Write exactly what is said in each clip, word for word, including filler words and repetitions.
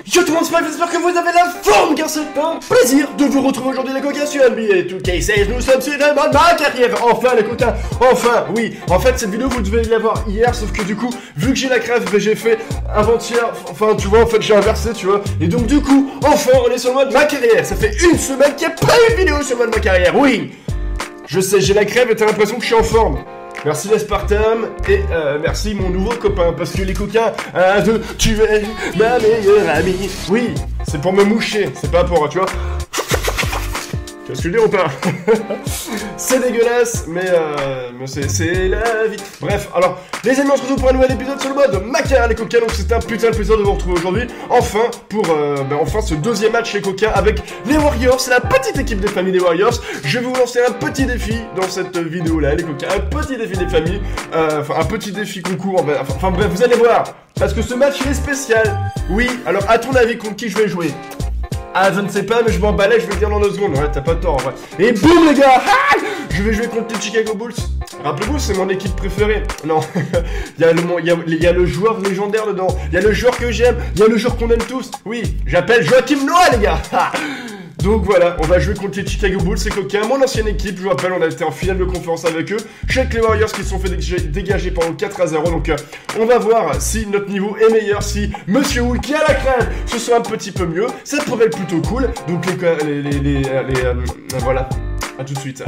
Yo tout le monde, c'est Mike, j'espère que vous avez la forme, car c'est un plaisir de vous retrouver aujourd'hui les coquins sur N B A deux K seize. Nous sommes sur le mode ma carrière, enfin les coquins, enfin, oui. En fait cette vidéo vous devez l'avoir hier, sauf que du coup, vu que j'ai la crève, ben, j'ai fait avant-hier, enfin tu vois, en fait j'ai inversé, tu vois. Et donc du coup, enfin on est sur le mode ma carrière. Ça fait une semaine qu'il n'y a pas eu de vidéo sur le mode ma carrière, oui. Je sais, j'ai la crève et t'as l'impression que je suis en forme. Merci l'aspartame et euh, merci mon nouveau copain, parce que les coquins, un, deux, tu es ma meilleure amie. Oui, c'est pour me moucher, c'est pas pour, tu vois. Tu vois ce que je veux dire ou pas? C'est dégueulasse, mais, euh, mais c'est la vie. Bref, alors, les amis, on se retrouve pour un nouvel épisode sur le mode Macar les coquins, donc c'est un putain de plaisir de vous retrouver aujourd'hui. Enfin, pour, euh, ben, enfin, ce deuxième match les coquins avec les Warriors, c'est la petite équipe des familles des Warriors. Je vais vous lancer un petit défi dans cette vidéo-là, les coquins, un petit défi des familles, euh, enfin, un petit défi concours, enfin, enfin, bref, vous allez voir, parce que ce match, il est spécial. Oui, alors, à ton avis, contre qui je vais jouer? Ah, je ne sais pas, mais je m'emballais, je vais le dire dans deux secondes. Ouais, t'as pas tort, en vrai. Et boum, les gars, ah, je vais jouer contre les Chicago Bulls. Rappelez-vous, c'est mon équipe préférée. Non, il y a le, il y a, il y a le joueur légendaire dedans. Il y a le joueur que j'aime. Il y a le joueur qu'on aime tous. Oui, j'appelle Joachim Noah, les gars. Donc voilà, on va jouer contre les Chicago Bulls, c'est coquin. Mon ancienne équipe, je vous rappelle, on a été en finale de conférence avec eux. Je suis avec les Warriors qui se sont fait dégager pendant quatre à zéro. Donc euh, on va voir si notre niveau est meilleur, si Monsieur Wool qui a la crème ce soit un petit peu mieux. Ça pourrait être plutôt cool. Donc les... les, les, les, les euh, voilà, à tout de suite.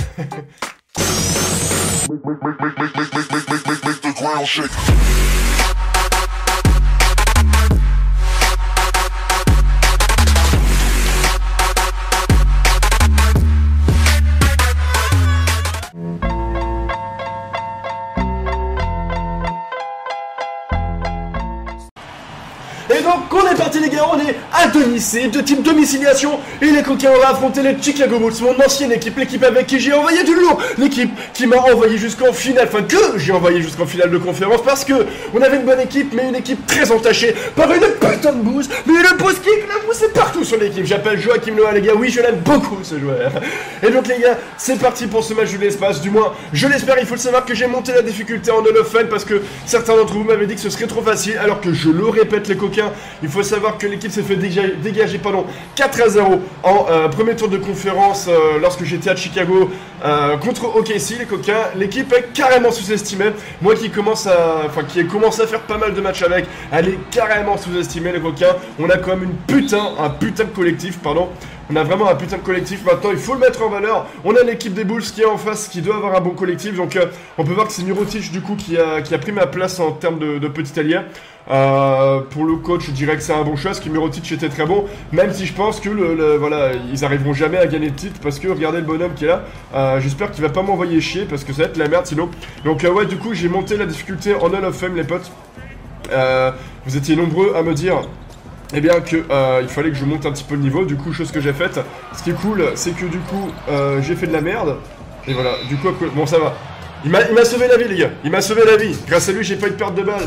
Et donc on est parti les gars, on est à domicile, de team domiciliation. Et les coquins, on va affronter les Chicago Bulls, mon ancienne équipe, l'équipe avec qui j'ai envoyé du lourd. L'équipe qui m'a envoyé jusqu'en finale, enfin que j'ai envoyé jusqu'en finale de conférence. Parce que on avait une bonne équipe, mais une équipe très entachée par une putain de bouse. Mais une bouse qui la bouse est partout sur l'équipe. J'appelle Joachim Noah les gars, oui je l'aime beaucoup ce joueur. Et donc les gars, c'est parti pour ce match de l'espace. Du moins, je l'espère, il faut le savoir que j'ai monté la difficulté en Hall of Fame. Parce que certains d'entre vous m'avaient dit que ce serait trop facile. Alors que je le répète les coquins, il faut savoir que l'équipe s'est fait dégager, dégager pardon, quatre à zéro en euh, premier tour de conférence euh, lorsque j'étais à Chicago euh, contre O K C les coquins. L'équipe est carrément sous-estimée. Moi qui commence à, enfin qui ai commencé à faire pas mal de matchs avec, elle est carrément sous-estimée les coquins. On a quand même une putain, un putain de collectif, pardon. On a vraiment un putain de collectif. Maintenant il faut le mettre en valeur. On a l'équipe des Bulls qui est en face, qui doit avoir un bon collectif. Donc euh, on peut voir que c'est Mirotic du coup qui a, qui a pris ma place en termes de, de petit allié. Euh, pour le coach, je dirais que c'est un bon choix, parce que Mirotic était très bon, même si je pense que le, le, voilà, ils arriveront jamais à gagner le titre, parce que regardez le bonhomme qui est là. Euh, J'espère qu'il va pas m'envoyer chier, parce que ça va être la merde sinon. Donc euh, ouais, du coup j'ai monté la difficulté en Hall of Fame les potes. Euh, vous étiez nombreux à me dire eh bien que euh, il fallait que je monte un petit peu le niveau, du coup chose que j'ai faite. Ce qui est cool, c'est que du coup euh, j'ai fait de la merde, et voilà, du coup bon ça va. Il m'a sauvé la vie les gars, il m'a sauvé la vie. Grâce à lui j'ai pas eu de perte de balles.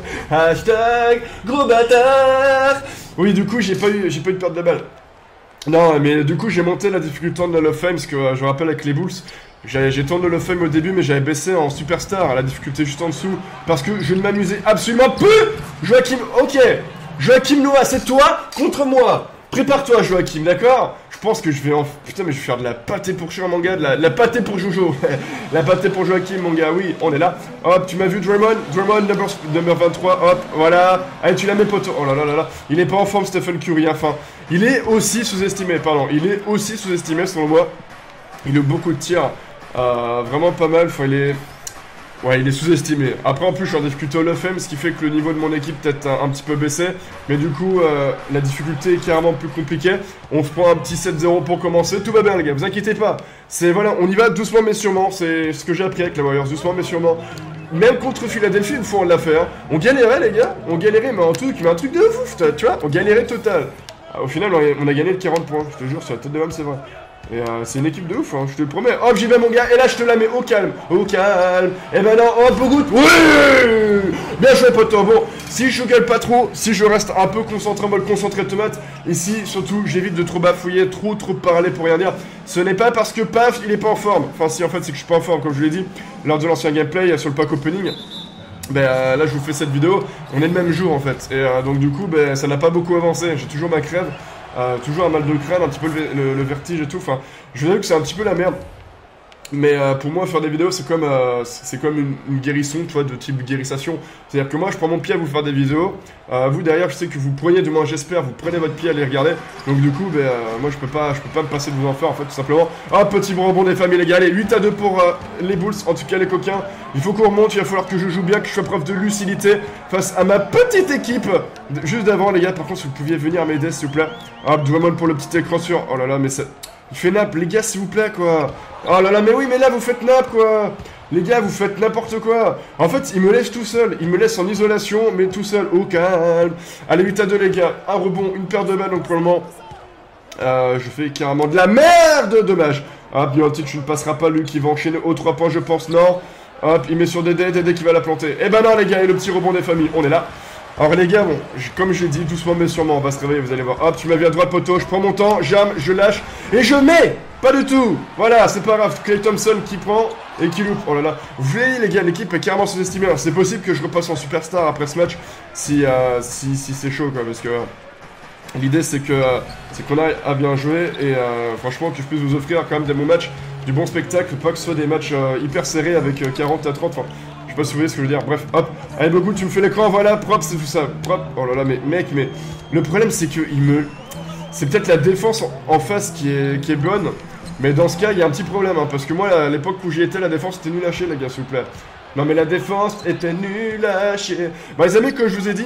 Hashtag gros bâtard. Oui du coup j'ai pas eu j'ai pas eu de perte de balles. Non mais du coup j'ai monté la difficulté en Hall of Fame, parce que euh, je me rappelle avec les Bulls, j'ai tourné Hall of Fame au début mais j'avais baissé en Superstar, la difficulté juste en dessous, parce que je ne m'amusais absolument plus. Joachim, ok, Joachim Noah c'est toi contre moi. Prépare-toi Joachim, d'accord? Je pense que je vais en... Putain mais je vais faire de la pâté pour chien mon gars, de la, la pâté pour Jojo. La pâté pour Joachim mon gars, oui, on est là. Hop, tu m'as vu Draymond? Draymond, number, number vingt-trois, hop, voilà. Allez, tu l'as mis poteau. Oh là là là là. Il est pas en forme Stephen Curry, enfin. Il est aussi sous-estimé, pardon. Il est aussi sous-estimé selon moi. Il a beaucoup de tirs. Euh, vraiment pas mal, enfin il est... Ouais, il est sous-estimé. Après, en plus, je suis en difficulté Hall of Fame, ce qui fait que le niveau de mon équipe peut-être un, un petit peu baissé. Mais du coup, euh, la difficulté est carrément plus compliquée. On se prend un petit sept zéro pour commencer. Tout va bien, les gars, vous inquiétez pas. C'est voilà, on y va doucement mais sûrement. C'est ce que j'ai appris avec les Warriors, doucement mais sûrement. Même contre Philadelphie, une fois on l'a fait. Hein. On galérait, les gars. On galérait, mais un truc, mais un truc de ouf, tu vois. On galérait total. Ah, au final, on a, on a gagné de quarante points. Je te jure, sur la tête de l'homme, c'est vrai. Et euh, c'est une équipe de ouf, hein, je te le promets. Hop, j'y vais mon gars, et là je te la mets au calme, au calme. Et ben non, hop, au goût. Oui, bien joué poteau. Bon, si je gueule pas trop, si je reste un peu concentré, en mode concentré de tomate, ici surtout j'évite de trop bafouiller, trop trop parler pour rien dire. Ce n'est pas parce que paf, il est pas en forme. Enfin si, en fait c'est que je suis pas en forme, comme je vous l'ai dit lors de l'ancien gameplay sur le pack opening. Ben euh, là je vous fais cette vidéo, on est le même jour en fait, et euh, donc du coup ben, ça n'a pas beaucoup avancé, j'ai toujours ma crève, euh, toujours un mal de crâne, un petit peu le, le, le vertige et tout, enfin je veux dire que c'est un petit peu la merde. Mais euh, pour moi faire des vidéos c'est comme, euh, c'est comme une, une guérisson, tu vois, de type guérissation. C'est-à-dire que moi je prends mon pied à vous faire des vidéos, euh, vous derrière je sais que vous prenez, du moins j'espère, vous prenez votre pied à les regarder. Donc du coup ben, euh, moi je peux pas je peux pas me passer de vous en faire en fait tout simplement. Ah, petit rebond des familles les gars, allez huit à deux pour euh, les Bulls, en tout cas les coquins. Il faut qu'on remonte, il va falloir que je joue bien, que je sois preuve de lucidité face à ma petite équipe. Juste d'avant les gars, par contre si vous pouviez venir m'aider s'il vous plaît. Ah, Dwayne pour le petit écran sur, oh là là mais c'est... Il fait nappe, les gars, s'il vous plaît, quoi. Oh là là, mais oui, mais là, vous faites nappe, quoi. Les gars, vous faites n'importe quoi. En fait, il me laisse tout seul. Il me laisse en isolation, mais tout seul, au calme. Allez, huit à deux, les gars. Un rebond, une paire de balles, donc pour le moment, euh, je fais carrément de la merde. Dommage. Hop, Biontich, tu ne passeras pas, lui, qui va enchaîner aux trois points, je pense, non. Hop, il met sur Dédé, Dédé qui va la planter. Eh ben non, les gars, et le petit rebond des familles, on est là. Alors les gars, bon, comme je l'ai dit, doucement mais sûrement, on va se réveiller, vous allez voir. Hop, tu m'as vu à droite, poteau, je prends mon temps, jam, je lâche, et je mets. Pas du tout. Voilà, c'est pas grave, Klay Thompson qui prend et qui loupe. Oh là là, vous voyez les gars, l'équipe est carrément sous-estimée. C'est possible que je repasse en superstar après ce match, si, euh, si, si c'est chaud, quoi, parce que... Euh, l'idée c'est que euh, c'est qu'on a à bien jouer, et euh, franchement que je puisse vous offrir quand même des bons matchs, du bon spectacle, pas que ce soit des matchs euh, hyper serrés avec euh, quarante à trente, enfin... Je sais pas si vous voyez ce que je veux dire, bref, hop, allez beaucoup, tu me fais l'écran, voilà, propre, c'est tout ça, propre, oh là là, mais mec, mais le problème c'est que il me... C'est peut-être la défense en, en face qui est, qui est bonne, mais dans ce cas, il y a un petit problème, hein, parce que moi, à l'époque où j'y étais, la défense était nulle à chier, les gars, s'il vous plaît. Non mais la défense était nulle à chier. Bah les amis, comme je vous ai dit,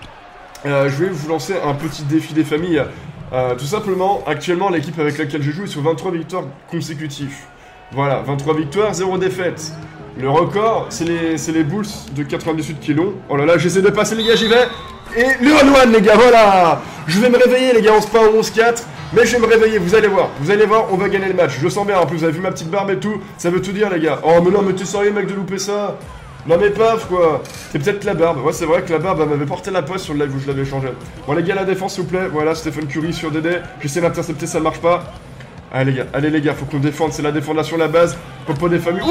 euh, je vais vous lancer un petit défi des familles, euh, tout simplement, actuellement, l'équipe avec laquelle je joue est sur vingt-trois victoires consécutives. Voilà, vingt-trois victoires, zéro défaite. Le record, c'est les, les Bulls de quatre-vingt-dix-huit qui l'ont. Oh là là, j'essaie de passer les gars, j'y vais. Et le one one les gars, voilà. Je vais me réveiller les gars, on se prend onze quatre. Mais je vais me réveiller, vous allez voir. Vous allez voir, on va gagner le match. Je sens bien, en plus vous avez vu ma petite barbe et tout. Ça veut tout dire les gars. Oh mais non, mais t'es sérieux mec de louper ça? Non mais paf quoi. C'est peut-être la barbe. Ouais c'est vrai que la barbe elle m'avait porté la poisse sur le live où je l'avais changé. Bon les gars, la défense s'il vous plaît. Voilà, Stephen Curry sur Dédé. J'essaie d'intercepter, ça ne marche pas. Allez les gars, allez les gars, faut qu'on défende. C'est la défendation la base. Popo des familles.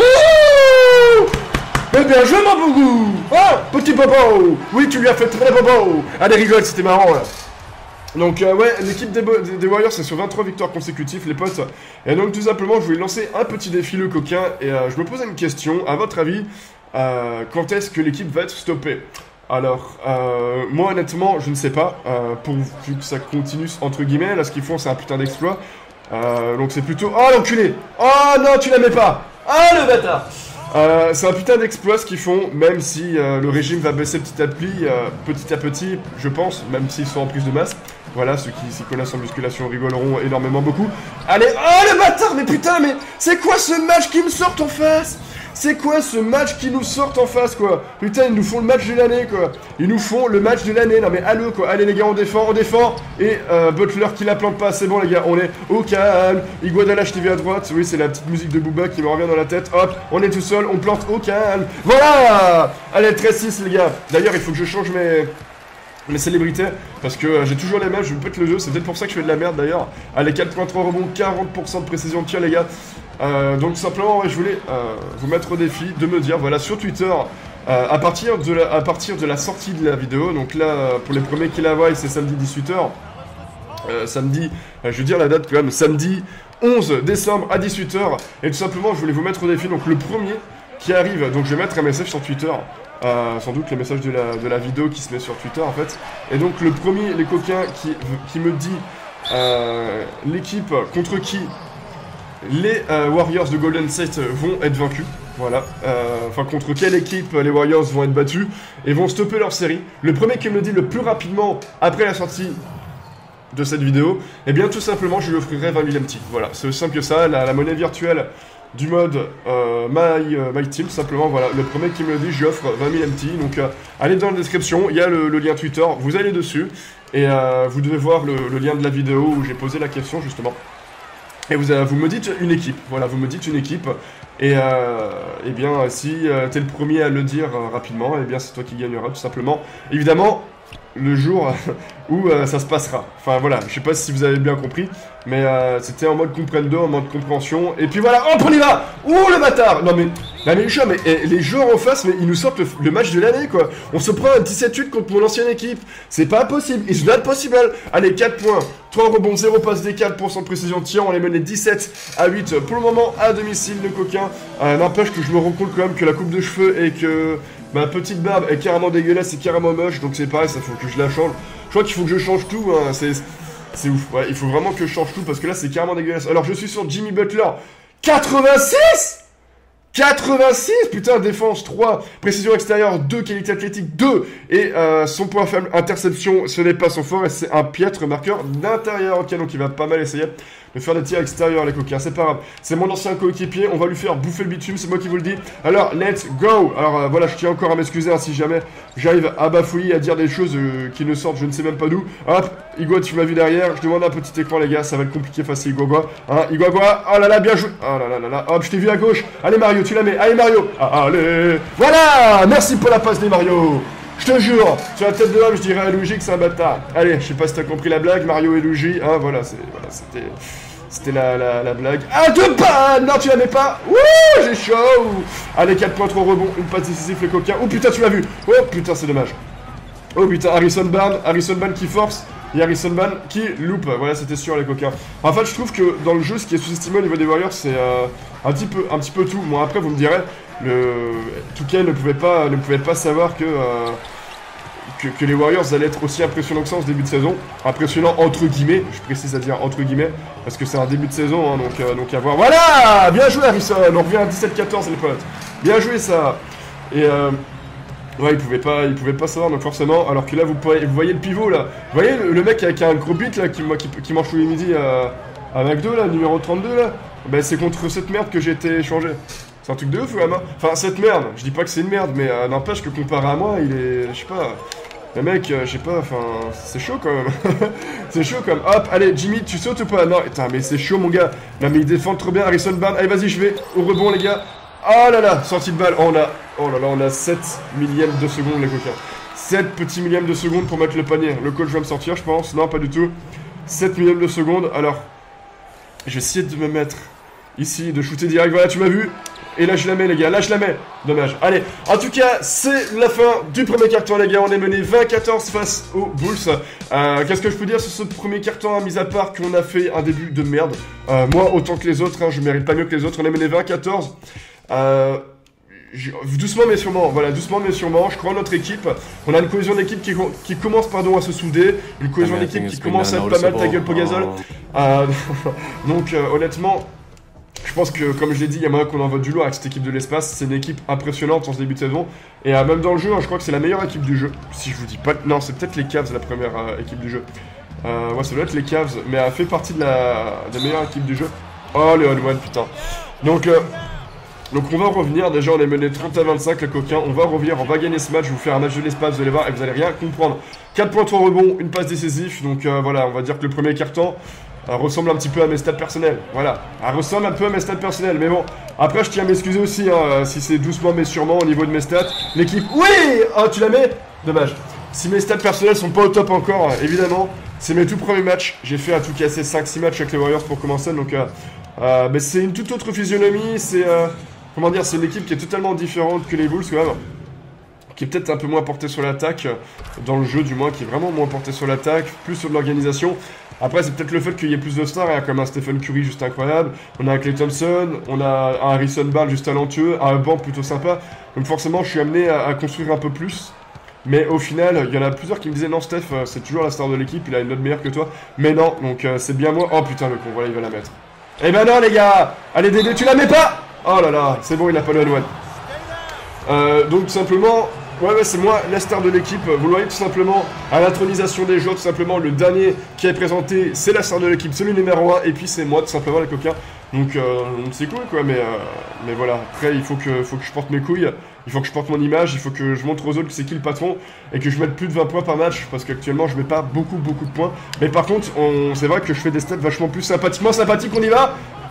Ouh! Eh bien joué mon bougou. Oh, petit Bobo. Oui, tu lui as fait très Bobo. Allez rigole, c'était marrant là. Donc euh, ouais, l'équipe des, des, des Warriors c'est sur vingt-trois victoires consécutives les potes. Et donc tout simplement je voulais lancer un petit défi le coquin. Et euh, je me posais une question, à votre avis, euh, quand est-ce que l'équipe va être stoppée? Alors, euh, moi honnêtement je ne sais pas, euh, pour vu que ça continue entre guillemets, là ce qu'ils font c'est un putain d'exploit. Euh, donc c'est plutôt... Oh l'enculé. Oh non tu la mets pas. Oh le bâtard. Euh, c'est un putain d'exploit ce qu'ils font, même si euh, le régime va baisser petit à petit, euh, petit à petit, je pense, même s'ils sont en prise de masse. Voilà, ceux qui s'y connaissent en musculation rigoleront énormément beaucoup. Allez, oh le bâtard, mais putain, mais c'est quoi ce match qui me sort en face? C'est quoi ce match qui nous sort en face, quoi? Putain, ils nous font le match de l'année, quoi. Ils nous font le match de l'année. Non mais allô, quoi. Allez les gars, on défend, on défend. Et euh, Butler qui la plante pas, c'est bon les gars, on est au calme. Iguodala T V à droite, oui c'est la petite musique de Booba qui me revient dans la tête. Hop, on est tout seul, on plante au calme. Voilà. Allez, treize six les gars. D'ailleurs, il faut que je change mes... mes célébrités, parce que euh, j'ai toujours les mêmes, je me pète le jeu, c'est peut-être pour ça que je fais de la merde d'ailleurs. Allez, quatre virgule trois rebonds, quarante pour cent de précision de tir les gars. Euh, donc tout simplement, ouais, je voulais euh, vous mettre au défi de me dire, voilà, sur Twitter, euh, à, partir de la, à partir de la sortie de la vidéo, donc là, pour les premiers qui la voient, c'est samedi dix-huit heures, euh, samedi, euh, je veux dire la date quand même, samedi onze décembre à dix-huit heures, et tout simplement, je voulais vous mettre au défi, donc le premier qui arrive, donc je vais mettre un message sur Twitter, Euh, sans doute le message de la, de la vidéo qui se met sur Twitter en fait. Et donc le premier, les coquins qui, qui me dit euh, l'équipe contre qui les euh, Warriors de Golden State vont être vaincus. Voilà, euh, enfin contre quelle équipe les Warriors vont être battus et vont stopper leur série. Le premier qui me le dit le plus rapidement après la sortie de cette vidéo, et eh bien tout simplement je lui offrirai vingt mille M T. Voilà, c'est aussi simple que ça, la, la monnaie virtuelle du mode euh, my, euh, my Team, simplement, voilà, le premier qui me le dit, je lui offre vingt mille M T, donc euh, allez dans la description, il y a le, le lien Twitter, vous allez dessus, et euh, vous devez voir le, le lien de la vidéo où j'ai posé la question, justement, et vous, euh, vous me dites une équipe, voilà, vous me dites une équipe, et euh, eh bien, si euh, t'es le premier à le dire euh, rapidement, eh bien, c'est toi qui gagneras, tout simplement. Évidemment, le jour où euh, ça se passera. Enfin voilà, je sais pas si vous avez bien compris, mais euh, c'était en mode comprendo, en mode compréhension. Et puis voilà, hop, on y va. Ouh, le bâtard. Non mais, non, mais les joueurs, mais eh, les joueurs en face, mais ils nous sortent le, le match de l'année quoi. On se prend un dix-sept huit contre mon ancienne équipe. C'est pas possible, it's not possible. Allez, quatre points, trois rebonds, zéro passe des quatre pour cent de précision de tir. On les menait dix-sept à huit pour le moment à domicile, le coquin. Euh, N'empêche que je me rends compte quand même que la coupe de cheveux et que ma petite barbe est carrément dégueulasse et carrément moche. Donc c'est pareil, ça faut que je la change. Je crois qu'il faut que je change tout, hein. C'est ouf. Ouais, il faut vraiment que je change tout parce que là c'est carrément dégueulasse. Alors je suis sur Jimmy Butler, quatre-vingt-six quatre-vingt-six, putain, défense trois, précision extérieure deux, qualité athlétique deux, et euh, son point faible, interception, ce n'est pas son fort, et c'est un piètre marqueur d'intérieur. Ok, donc il va pas mal essayer de faire des tirs extérieurs, les coquins, c'est pas grave. C'est mon ancien coéquipier, on va lui faire bouffer le bitume, c'est moi qui vous le dis. Alors, let's go. Alors euh, voilà, je tiens encore à m'excuser hein, si jamais j'arrive à bafouiller, à dire des choses euh, qui ne sortent, je ne sais même pas d'où. Hop, Igua, tu m'as vu derrière, je demande un petit écran, les gars, ça va être compliqué face à Igua. Hein, Igua, oh là là, bien joué. Oh là là là là, hop, je t'ai vu à gauche. Allez Mario, tu la mets, allez Mario. Ah, allez, voilà, merci pour la passe des Mario. Je te jure, sur la tête de l'homme, je dirais à Luigi que c'est un bâtard. Allez, je sais pas si t'as compris la blague, Mario et Luigi, hein, voilà, c'est, voilà, c'était... C'était la, la, la blague. Ah, deux pas. Non, tu la mets pas. Wouh, j'ai chaud. Allez, quatre points, trois rebonds. Une passe décisive, les coquins. Oh putain, tu l'as vu. Oh putain, c'est dommage. Oh putain, Harrison Barnes. Harrison Barnes qui force. Et Harrison Barnes qui loupe. Voilà, c'était sûr, les coquins. En fait, je trouve que dans le jeu, ce qui est sous-estimé au niveau des Warriors, c'est euh, un, petit peu, un petit peu tout. Moi, après, vous me direz, le deux K ne pouvait pas, ne pouvait pas savoir que... Euh, Que, que les Warriors allaient être aussi impressionnants que ça en ce début de saison. Impressionnant entre guillemets, je précise à dire entre guillemets, parce que c'est un début de saison, hein, donc, euh, donc à voir. Voilà, bien joué Harrison, on revient à dix-sept quatorze les potes. Bien joué ça. Et euh, ouais, il pouvait pas, il pouvait pas savoir, donc forcément, alors que là, vous, pouvez, vous voyez le pivot là. Vous voyez le, le mec avec un gros beat là, qui, qui, qui mange tous les midis à, à McDo là, numéro trente-deux là. Ben c'est contre cette merde que j'ai été échangé. C'est un truc de ouf ou même. Enfin, cette merde, je dis pas que c'est une merde, mais euh, n'empêche que comparé à moi, il est. Je sais pas. Le mec, euh, je sais pas, enfin. C'est chaud quand même. C'est chaud quand même. Hop, allez, Jimmy, tu sautes ou pas? Non, putain, mais c'est chaud mon gars. Non, mais il défend trop bien, Harrison Barnes. Allez, vas-y, je vais au rebond, les gars. Oh là là, sortie de balle. Oh, on a. Oh là là, on a sept millièmes de seconde, les coquins. sept petits millièmes de seconde pour mettre le panier. Le coach va me sortir, je pense. Non, pas du tout. sept millièmes de seconde. Alors, je vais essayer de me mettre ici, de shooter direct. Voilà, tu m'as vu. Et là je la mets les gars, là je la mets. Dommage. Allez, en tout cas, c'est la fin du premier carton les gars. On est mené vingt à quatorze face aux Bulls. Euh, Qu'est-ce que je peux dire sur ce premier carton, hein, mis à part qu'on a fait un début de merde. Euh, moi, autant que les autres, hein, je mérite pas mieux que les autres. On est mené vingt à quatorze. Euh... Doucement mais sûrement, voilà, doucement mais sûrement, je crois en notre équipe. On a une cohésion d'équipe qui, qui commence pardon, à se souder, une cohésion d'équipe qui commence à être pas mal ta gueule Pogazol. Euh, donc euh, honnêtement, je pense que comme je l'ai dit, il y a moyen qu'on envoie du lourd avec cette équipe de l'espace. C'est une équipe impressionnante en ce début de saison. Et euh, même dans le jeu, hein, je crois que c'est la meilleure équipe du jeu. Si je vous dis pas... Non, c'est peut-être les Cavs la première euh, équipe du jeu. Euh, ouais, ça doit être les Cavs, mais elle fait partie de la, de la meilleure équipe du jeu. Oh, les on-one, putain. Donc... Euh, Donc on va revenir, déjà on est mené trente à vingt-cinq les coquins, on va revenir, on va gagner ce match, je vais vous faire un match de l'espace, vous allez voir et vous allez rien comprendre. quatre points, trois rebonds, une passe décisive, donc euh, voilà, on va dire que le premier carton euh, ressemble un petit peu à mes stats personnels, voilà, elle ressemble un peu à mes stats personnels, mais bon, après je tiens à m'excuser aussi, hein, si c'est doucement mais sûrement au niveau de mes stats, l'équipe, oui, oh, tu la mets, dommage, si mes stats personnels sont pas au top encore, évidemment, c'est mes tout premiers matchs, j'ai fait à tout casser cinq six matchs avec les Warriors pour commencer, donc euh, euh, mais c'est une toute autre physionomie, c'est... Euh, Comment dire, c'est une équipe qui est totalement différente que les Bulls quand même, qui est peut-être un peu moins portée sur l'attaque, dans le jeu du moins, qui est vraiment moins portée sur l'attaque, plus sur de l'organisation. Après c'est peut-être le fait qu'il y ait plus de stars, hein, comme un Stephen Curry juste incroyable, on a un Klay Thompson, on a un Harrison Barnes juste talentueux, un banc plutôt sympa, donc forcément je suis amené à, à construire un peu plus. Mais au final, il y en a plusieurs qui me disaient non Steph, c'est toujours la star de l'équipe, il a une note meilleure que toi, mais non, donc euh, c'est bien moi. Oh putain le con, voilà il va la mettre. Eh ben non les gars, allez Dédé, tu la mets pas? Oh là là, c'est bon, il a pas le one-one. Euh, donc tout simplement, ouais, ouais c'est moi la star de l'équipe. Vous le voyez tout simplement à l'intronisation des joueurs, tout simplement le dernier qui est présenté, c'est la star de l'équipe, c'est le numéro un, et puis c'est moi tout simplement les coquins. Donc euh, c'est cool quoi, mais, euh, mais voilà, après il faut que, faut que je porte mes couilles, il faut que je porte mon image, il faut que je montre aux autres que c'est qui le patron, et que je mette plus de vingt points par match, parce qu'actuellement je mets pas beaucoup beaucoup de points. Mais par contre, c'est vrai que je fais des stats vachement plus sympathiquement sympathiques, on y va.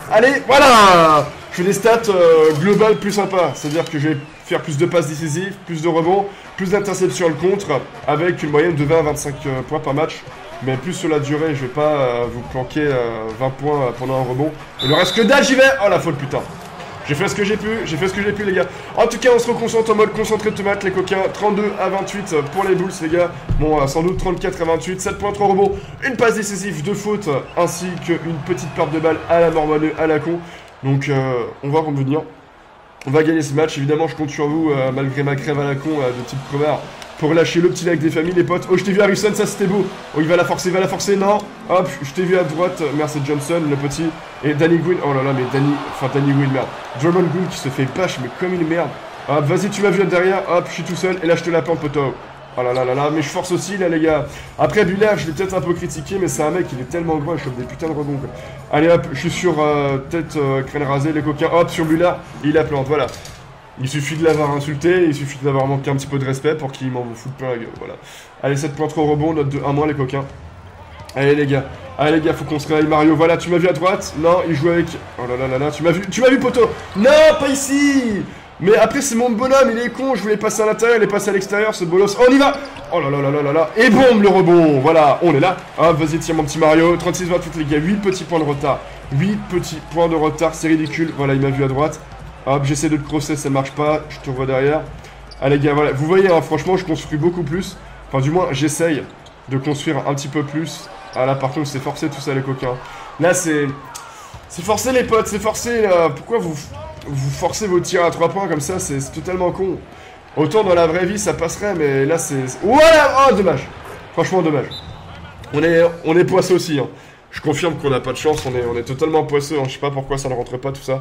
Allez, voilà. Je fais des stats euh, globales plus sympas. C'est-à-dire que je vais faire plus de passes décisives, plus de rebonds, plus d'interceptions le contre, avec une moyenne de vingt à vingt-cinq euh, points par match. Mais plus sur la durée, je vais pas euh, vous planquer euh, vingt points pendant un rebond. Et le reste que dalle, j'y vais. Oh la faute, putain. J'ai fait ce que j'ai pu, j'ai fait ce que j'ai pu les gars. En tout cas on se reconcentre en mode concentré de tomate les coquins. Trente-deux à vingt-huit pour les Bulls les gars. Bon euh, sans doute trente-quatre à vingt-huit, sept points, trois rebonds, une passe décisive, deux fautes, ainsi qu'une petite perte de balle à la mormoneux, à la con. Donc euh, on va revenir. On va gagner ce match, évidemment je compte sur vous, euh, malgré ma crève à la con euh, de type crevard. Pour relâcher le petit like des familles, les potes. Oh, je t'ai vu Harrison, ça c'était beau. Oh, il va la forcer, il va la forcer, non. Hop, je t'ai vu à droite, Mercer Johnson, le petit. Et Danny Green, oh là là, mais Danny, enfin Danny Green, merde. Drummond Green qui se fait bâche, mais comme une merde. Hop, vas-y, tu m'as vu derrière, hop, je suis tout seul, et là je te la plante, poteau. Oh là là là là, mais je force aussi, là, les gars. Après, Bullard, je l'ai peut-être un peu critiqué, mais c'est un mec, il est tellement grand, il chope des putains de rebonds, quoi. Allez, hop, je suis sur euh, tête, euh, crâne rasé, les coquins, hop, sur Bullard, il la plante, voilà. Il suffit de l'avoir insulté, il suffit de l'avoir manqué un petit peu de respect pour qu'il m'en foute plein la gueule, voilà. Allez, sept points trop rebond, note de un moins les coquins. Allez les gars, allez les gars, faut qu'on se réveille Mario, voilà, tu m'as vu à droite. Non, il joue avec... Oh là là là là, tu m'as vu, tu m'as vu poteau. Non, pas ici. Mais après c'est mon bonhomme, il est con, je voulais passer à l'intérieur, il est passé à l'extérieur, ce bolos. Oh, on y va. Oh là là là là là là, et boum, le rebond, voilà, on est là. Ah, vas-y, tiens mon petit Mario, trente-six vingt-huit les gars, huit petits points de retard. huit petits points de retard, c'est ridicule, voilà, il m'a vu à droite. Hop, j'essaie de te crosser, ça marche pas, je te revois derrière. Allez gars, voilà, vous voyez, hein, franchement, je construis beaucoup plus. Enfin, du moins, j'essaye de construire un petit peu plus. Ah là, par contre, c'est forcé tout ça, les coquins. Là, c'est... C'est forcé, les potes, c'est forcé, là. Pourquoi vous... Vous forcez vos tirs à trois points comme ça, c'est totalement con. Autant dans la vraie vie, ça passerait, mais là, c'est... Voilà. Oh, dommage. Franchement, dommage. On est, on est poisseux aussi, hein. Je confirme qu'on n'a pas de chance, on est, on est totalement poisseux, hein. Je sais pas pourquoi ça ne rentre pas, tout ça.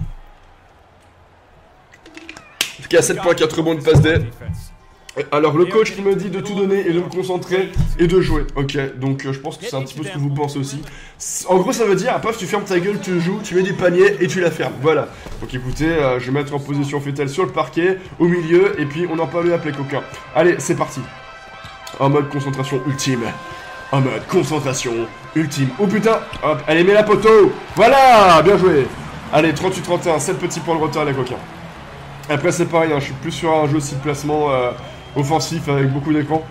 En tout cas, sept points, quatre rebonds de passe D. Alors, le coach, il me dit de tout donner et de me concentrer et de jouer. Ok, donc euh, je pense que c'est un petit peu ce que vous pensez aussi. En gros, ça veut dire, paf, tu fermes ta gueule, tu joues, tu mets des paniers et tu la fermes. Voilà. Donc écoutez, euh, je vais mettre en position fétale sur le parquet, au milieu, et puis on en parle après les coquins. Allez, c'est parti. En mode concentration ultime. En mode concentration ultime. Oh putain, hop, allez, mets la poteau. Voilà, bien joué. Allez, trente-huit trente et un, sept petits points de retard, les coquins. Après, c'est pareil, hein, je suis plus sur un jeu aussi de placement euh, offensif avec beaucoup d'écran,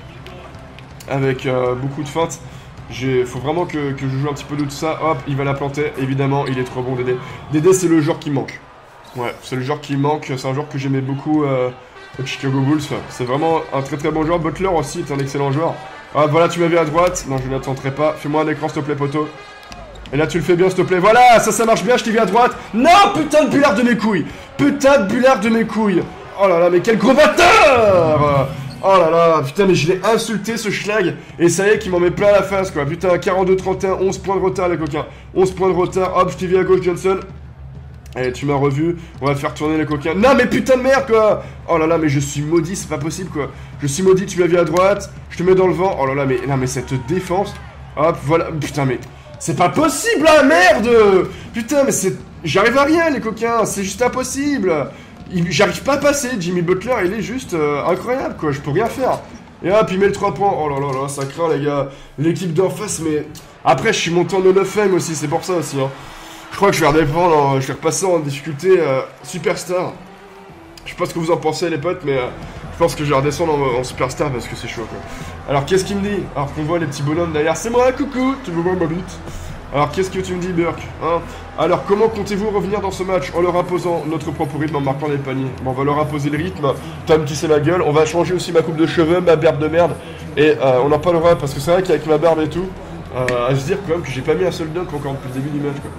avec euh, beaucoup de feintes. Il faut vraiment que, que je joue un petit peu de tout ça. Hop, il va la planter, évidemment, il est trop bon, Dédé. Dédé, c'est le joueur qui manque. Ouais, c'est le joueur qui manque, c'est un joueur que j'aimais beaucoup euh, au Chicago Bulls. C'est vraiment un très très bon joueur. Butler aussi est un excellent joueur. Hop, voilà, tu m'as vu à droite. Non, je ne tenterai pas. Fais-moi un écran, s'il te plaît, poteau. Et là tu le fais bien s'il te plaît, voilà, ça ça marche bien, je t'ai vu à droite. Non, putain de Bullard de mes couilles. Putain de Bullard de mes couilles. Oh là là, mais quel gros bâtard. Oh là là, putain, mais je l'ai insulté ce schlag. Et ça y est, qu'il m'en met plein la face quoi. Putain, quarante-deux trente et un, onze points de retard les coquins. onze points de retard, hop, je t'ai vu à gauche Johnson. Allez, tu m'as revu, on va te faire tourner les coquins. Non mais putain de merde quoi. Oh là là, mais je suis maudit, c'est pas possible quoi. Je suis maudit, tu m'as vu à droite, je te mets dans le vent. Oh là là, mais non mais cette défense. Hop, voilà, putain mais... C'est pas possible, hein, merde. Putain, mais c'est... J'arrive à rien, les coquins, c'est juste impossible. J'arrive pas à passer, Jimmy Butler, il est juste euh, incroyable, quoi, je peux rien faire. Et hop, il met le trois points, oh là là là, ça craint, les gars. L'équipe d'en face, mais... Après, je suis monté en neuf M aussi, c'est pour ça aussi, hein. Je crois que je vais redépendre, hein, je vais repasser en difficulté euh, Superstar. Je sais pas ce que vous en pensez, les potes, mais... Euh, je pense que je vais redescendre en, en Superstar parce que c'est chaud, quoi. Alors, qu'est-ce qu'il me dit? Alors qu'on voit les petits bonhommes derrière. C'est moi, coucou, tu me vois ma bite. Alors, qu'est-ce que tu me dis, Burke, hein? Alors, comment comptez-vous revenir dans ce match? En leur imposant notre propre rythme, en marquant des paniers. Bon, on va leur imposer le rythme. T'as me tisser la gueule. On va changer aussi ma coupe de cheveux, ma barbe de merde. Et euh, on en parlera parce que c'est vrai qu'avec ma barbe et tout, euh, à se dire quand même que j'ai pas mis un seul dunk encore depuis le début du match, quoi.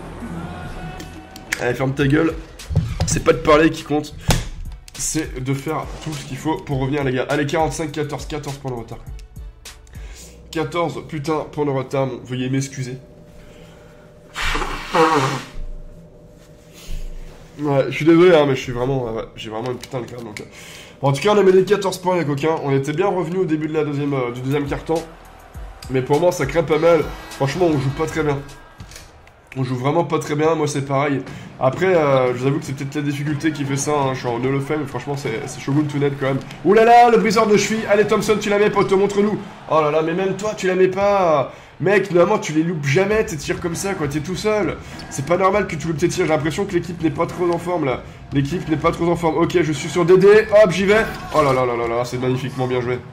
Allez, ferme ta gueule. C'est pas de parler qui compte. C'est de faire tout ce qu'il faut pour revenir, les gars. Allez, quarante-cinq quatorze, quatorze points de retard. quatorze, putain, points de retard. Bon, veuillez m'excuser. Ouais, je suis désolé, hein, mais je suis vraiment... Ouais, j'ai vraiment une putain de crème, donc... Bon, en tout cas, on a mis les quatorze points, les coquins. On était bien revenus au début de la deuxième, euh, du deuxième quart-temps. Mais pour moi, ça craint pas mal. Franchement, on joue pas très bien. On joue vraiment pas très bien, moi c'est pareil. Après, euh, je vous avoue que c'est peut-être la difficulté qui fait ça, hein. Je suis en holofame, franchement c'est Shogun tout net quand même. Ouh là là, le briseur de cheville, allez Thompson, tu la mets pote, montre-nous. Oh là là, mais même toi tu la mets pas. Mec, normalement tu les loupes jamais tes tirs comme ça, quoi, t'es tout seul. C'est pas normal que tu loupes tes tirs, j'ai l'impression que l'équipe n'est pas trop en forme là. L'équipe n'est pas trop en forme. Ok, je suis sur D D, hop, j'y vais. Oh là là là là là, c'est magnifiquement bien joué.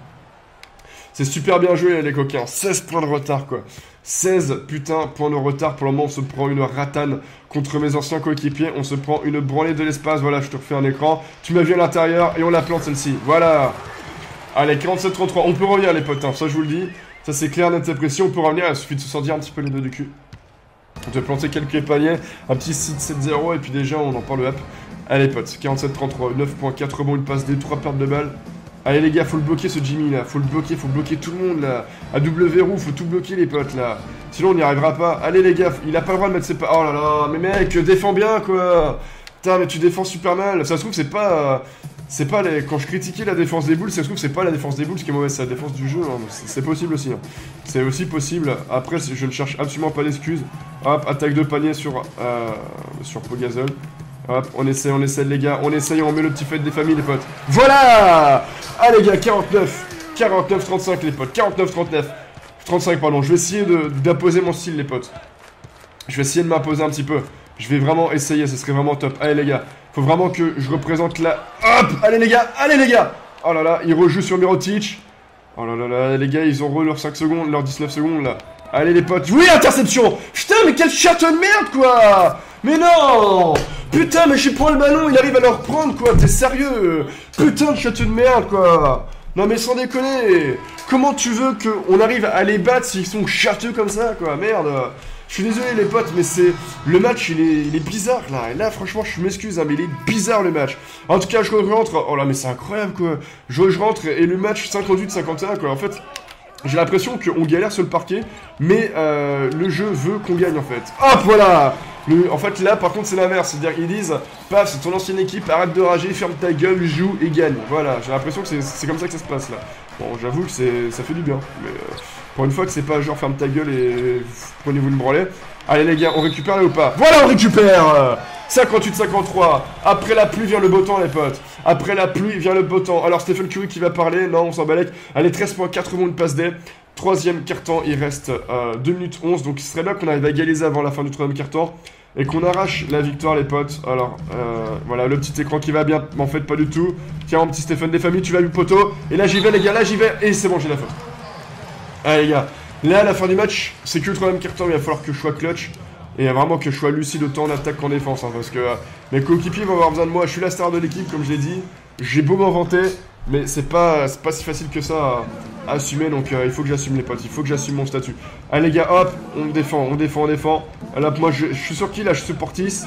C'est super bien joué les coquins, seize points de retard quoi. seize putain points de retard, pour le moment on se prend une ratane contre mes anciens coéquipiers, on se prend une branlée de l'espace, voilà je te refais un écran, tu m'as vu à l'intérieur et on la plante celle-ci, voilà. Allez, quarante-sept trente-trois, on peut revenir les potes, hein, ça je vous le dis, ça c'est clair, net et précis, on peut revenir, il suffit de se sortir un petit peu les deux du cul. On peut planter quelques paliers, un petit six sept zéro et puis déjà on en parle hop. Allez potes, quarante-sept trente-trois, neuf points, quatre rebonds, une passe D, trois pertes de balles. Allez les gars, faut le bloquer ce Jimmy là, faut le bloquer, faut bloquer tout le monde là. À double verrou, faut tout bloquer les potes là. Sinon on n'y arrivera pas. Allez les gars, il a pas le droit de mettre ses pas. Oh là là, mais mec, défends bien quoi. Putain, mais tu défends super mal. Ça se trouve, c'est pas. Euh, c'est pas les. Quand je critiquais la défense des Bulls, ça se trouve, c'est pas la défense des Bulls qui est mauvaise, c'est la défense du jeu. Hein. C'est possible aussi. Hein. C'est aussi possible. Après, je ne cherche absolument pas d'excuses. Hop, attaque de panier sur. Euh, sur Pogazol. Hop, on essaie, on essaie les gars, on essaye, on met le petit fête des familles les potes. Voilà. Ah les gars, quarante-neuf, quarante-neuf trente-cinq les potes, quarante-neuf trente-neuf, trente-cinq pardon, je vais essayer d'imposer mon style les potes. Je vais essayer de m'imposer un petit peu. Je vais vraiment essayer, ce serait vraiment top. Allez les gars, faut vraiment que je représente la... Hop. Allez les gars, allez les gars. Oh là là, ils rejouent sur Mirotic. Oh là là là, les gars, ils ont re leurs cinq secondes, leurs dix-neuf secondes là. Allez les potes, oui interception. Putain mais quel château de merde quoi. Mais non. Putain mais je prends le ballon, il arrive à le reprendre quoi, t'es sérieux? Putain de château de merde quoi. Non mais sans déconner. Comment tu veux qu'on arrive à les battre s'ils sont châteux comme ça quoi, merde. Je suis désolé les potes mais c'est... Le match il est, il est bizarre là, et là franchement je m'excuse hein, mais il est bizarre le match. En tout cas je rentre, oh là mais c'est incroyable quoi. Je, je rentre et le match cinquante-huit cinquante et un quoi, en fait... J'ai l'impression qu'on galère sur le parquet, mais euh, le jeu veut qu'on gagne en fait. Hop, voilà. Le, En fait, là, par contre, c'est l'inverse. C'est-à-dire qu'ils disent, paf, c'est ton ancienne équipe, arrête de rager, ferme ta gueule, joue et gagne. Voilà, j'ai l'impression que c'est comme ça que ça se passe là. Bon, j'avoue que ça fait du bien, mais euh, pour une fois que c'est pas genre ferme ta gueule et prenez-vous une branlée. Allez les gars, on récupère là ou pas? Voilà, on récupère. Cinquante-huit cinquante-trois. Après la pluie vient le beau temps les potes. Après la pluie vient le beau temps. Alors Stephen Curry qui va parler. Non, on s'en balèque. Allez, treize points, quatre rebonds, une passe D. Troisième quart-temps, il reste euh, deux minutes onze. Donc il serait bien qu'on arrive à égaliser avant la fin du troisième quart-temps. Et qu'on arrache la victoire les potes. Alors, euh, voilà, le petit écran qui va bien. Mais en fait, pas du tout. Tiens, mon petit Stephen des familles, tu vas vu poteau. Et là, j'y vais les gars, là, j'y vais. Et c'est bon, j'ai la faute. Allez les gars. Là, à la fin du match, c'est que le troisième quart-temps. Il va falloir que je sois clutch. Et vraiment que je sois lucide autant en attaque qu'en défense, hein, parce que euh, mes coéquipiers vont avoir besoin de moi. Je suis la star de l'équipe, comme je l'ai dit. J'ai beau m'en vanter, mais c'est pas, pas si facile que ça à, à assumer. Donc euh, il faut que j'assume les potes, il faut que j'assume mon statut. Allez les gars, hop, on défend, on défend, on défend. Là, moi, je, je suis sur qui là? Je suis sur Portis.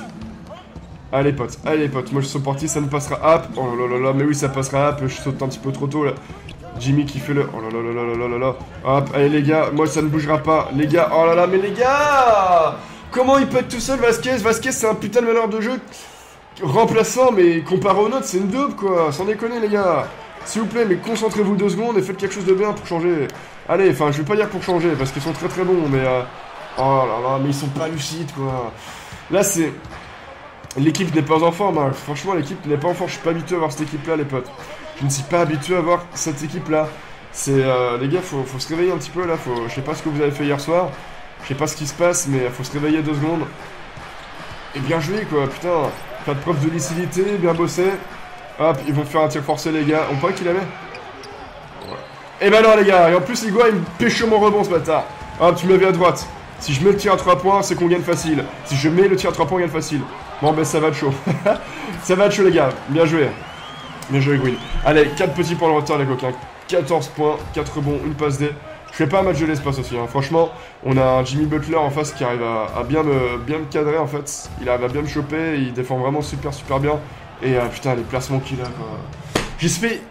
Allez potes, allez potes, moi je suis sur Portis, ça ne passera. Hop, oh là là là, mais oui, ça passera. Hop, je saute un petit peu trop tôt là. Jimmy qui fait le... Oh là là là là là là là. Hop, allez les gars, moi ça ne bougera pas. Les gars, oh là là, mais les gars, comment il peut être tout seul, Vasquez? Vasquez, c'est un putain de meneur de jeu remplaçant, mais comparé aux nôtres, c'est une daube, quoi. Sans déconner, les gars. S'il vous plaît, mais concentrez-vous deux secondes et faites quelque chose de bien pour changer. Allez, enfin, je vais pas dire pour changer, parce qu'ils sont très très bons, mais... Euh... Oh là là, mais ils sont pas lucides, quoi. Là, c'est... L'équipe n'est pas en forme, hein. Franchement, l'équipe n'est pas en forme. Je suis pas habitué à voir cette équipe-là, les potes. Je ne suis pas habitué à voir cette équipe-là. C'est... Euh... Les gars, faut, faut se réveiller un petit peu, là. Faut... Je sais pas ce que vous avez fait hier soir. Je sais pas ce qui se passe, mais faut se réveiller deux secondes. Et bien joué, quoi, putain. Faire de preuve de lucidité, bien bossé. Hop, ils vont faire un tir forcé, les gars. On pourrait qu'il avait. Ouais. Et ben non, les gars. Et en plus, Igua, il me pêche mon rebond, ce bâtard. Hop, tu me l'avais à droite. Si je mets le tir à trois points, c'est qu'on gagne facile. Si je mets le tir à trois points, on gagne facile. Bon, ben ça va être chaud. Ça va être chaud, les gars. Bien joué. Bien joué, Gwyn. Allez, quatre petits points de retard, les coquins. quatorze points, quatre rebonds, une passe D. Je fais pas un match de l'espace aussi, hein. Franchement, on a un Jimmy Butler en face qui arrive à, à bien, me, bien me cadrer en fait. Il arrive à bien me choper, il défend vraiment super super bien. Et euh, putain, les placements qu'il a quoi. J'espère.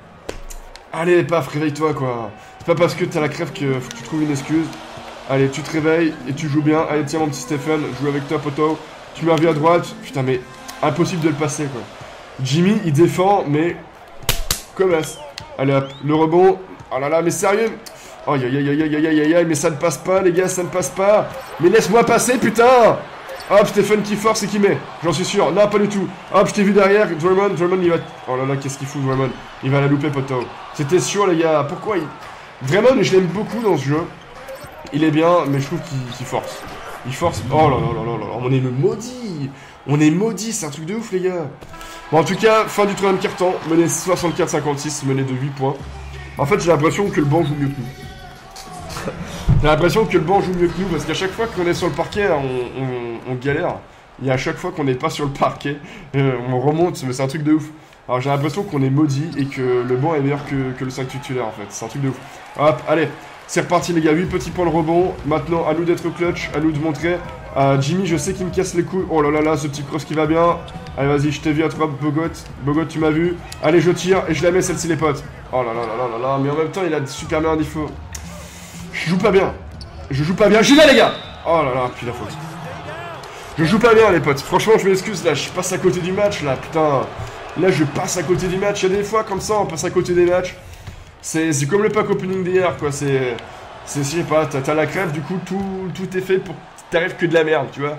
Allez, paf, réveille-toi quoi. C'est pas parce que t'as la crève que faut que tu trouves une excuse. Allez, tu te réveilles et tu joues bien. Allez, tiens mon petit Stephen, joue avec toi poteau. Tu m'as vu à droite. Putain, mais impossible de le passer quoi. Jimmy, il défend, mais. Comme as. Allez hop, le rebond. Oh là là, mais sérieux. Aïe aïe aïe aïe aïe aïe aïe aïe, mais ça ne passe pas les gars, ça ne passe pas. Mais laisse-moi passer putain. Hop, Stephen qui force et qui met, j'en suis sûr. Non, pas du tout. Hop, je t'ai vu derrière, Drummond, Drummond il va... Oh là là, qu'est-ce qu'il fout Drummond. Il va la louper poto. C'était sûr les gars, pourquoi il... Drummond, je l'aime beaucoup dans ce jeu. Il est bien, mais je trouve qu'il qu'il force. Il force... Oh là là là là là, on est le maudit. On est maudit, c'est un truc de ouf les gars. Bon en tout cas, fin du troisième quart-temps, mené soixante-quatre cinquante-six, mené de huit points. En fait, j'ai l'impression que le banc joue mieux que nous. J'ai l'impression que le banc joue mieux que nous, parce qu'à chaque fois qu'on est sur le parquet, on, on, on galère. Et à chaque fois qu'on n'est pas sur le parquet, euh, on remonte, mais c'est un truc de ouf. Alors j'ai l'impression qu'on est maudit et que le banc est meilleur que, que le cinq titulaire en fait. C'est un truc de ouf. Hop, allez, c'est reparti les gars, huit petits points le rebond. Maintenant, à nous d'être clutch, à nous de montrer. Euh, Jimmy, je sais qu'il me casse les couilles. Oh là là là, ce petit cross qui va bien. Allez, vas-y, je t'ai vu, attrape Bogot. Bogot, tu m'as vu. Allez, je tire et je la mets celle-ci les potes. Oh là là là là là là, mais en même temps, il a super bien un défaut. Je joue pas bien. Je joue pas bien. J'y vais les gars. Oh là là, puis la faute. Je joue pas bien les potes. Franchement, je m'excuse là, je passe à côté du match là, putain. Là, je passe à côté du match. Il y a des fois comme ça, on passe à côté des matchs. C'est comme le pack opening d'hier quoi, c'est... C'est, je sais pas, t'as la crève, du coup, tout, tout est fait pour que t'arrives que de la merde, tu vois.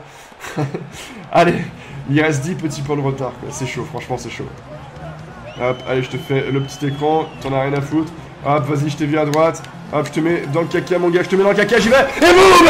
Allez, il reste dix petits points de retard, quoi. C'est chaud, franchement, c'est chaud. Hop, allez, je te fais le petit écran, t'en as rien à foutre. Hop, vas-y, je t'ai vu à droite. Hop, je te mets dans le caca, mon gars, je te mets dans le caca, j'y vais. Et boum,